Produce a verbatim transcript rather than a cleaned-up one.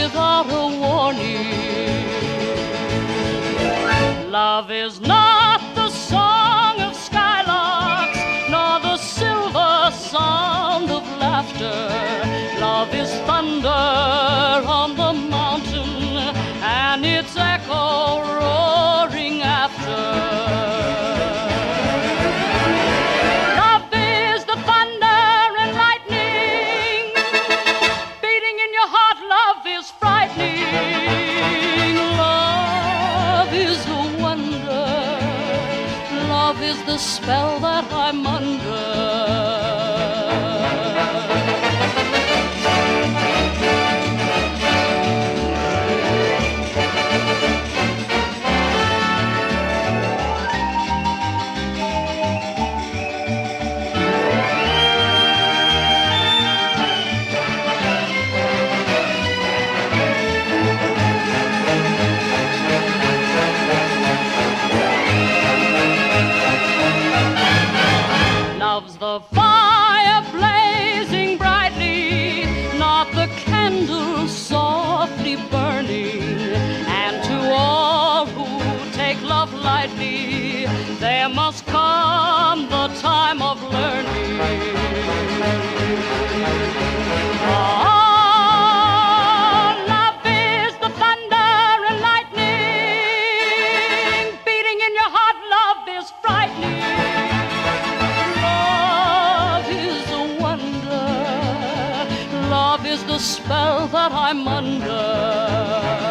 without a warning. Love is not the song of skylarks, nor the silver sound of laughter. Love is thunder on the mountain, and its echo roaring after. Is the spell that I'm under. The fire blazing brightly, not the candle softly burning. And to all who take love lightly, there must come the time of learning. Oh, love is the thunder and lightning, beating in your heart. Love is frightening. Love is the spell that I'm under.